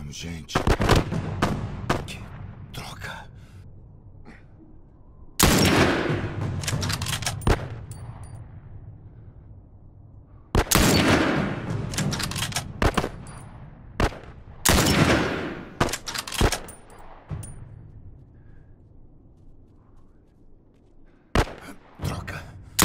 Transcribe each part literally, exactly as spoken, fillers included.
Vamos, gente. Que droga. Droga.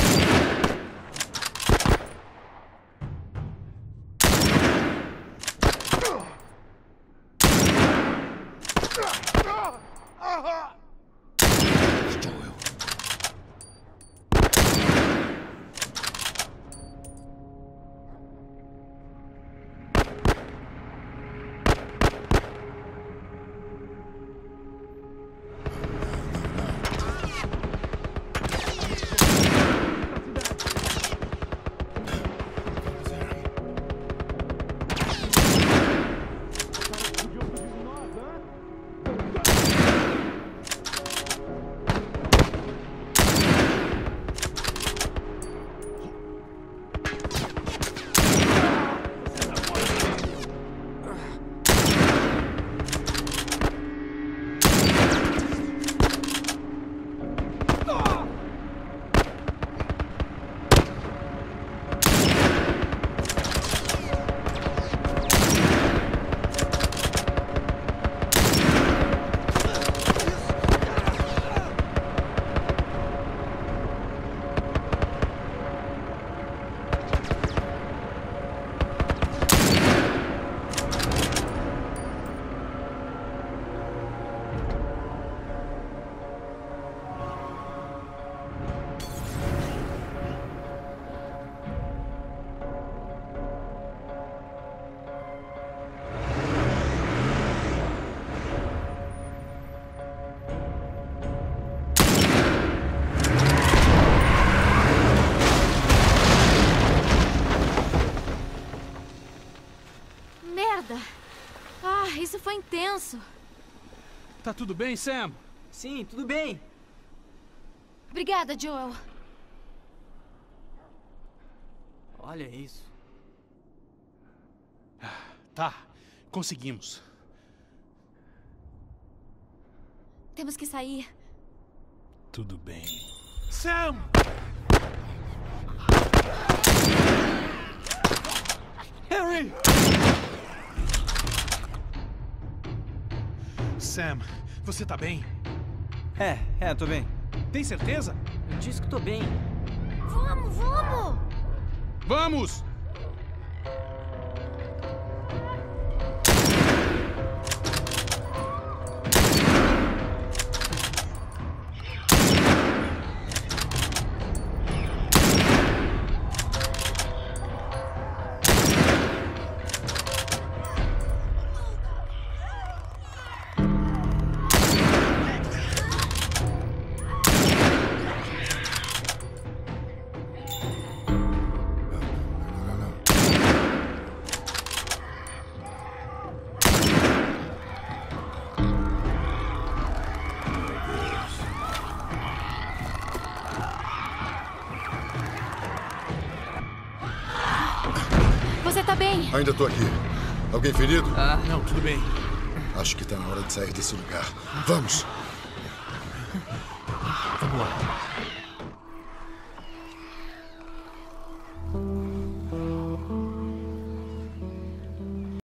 Joel. Ah, isso foi intenso. Tá tudo bem, Sam? Sim, tudo bem. Obrigada, Joel. Olha isso. Tá, conseguimos. Temos que sair. Tudo bem. Sam! Harry! Sam, você tá bem? É, é, tô bem. Tem certeza? Eu disse que tô bem. Vamos, vamos! Vamos! Você tá bem? Ainda tô aqui. Alguém ferido? Ah, Não, tudo bem. Acho que tá na hora de sair desse lugar. Vamos! Vamos lá.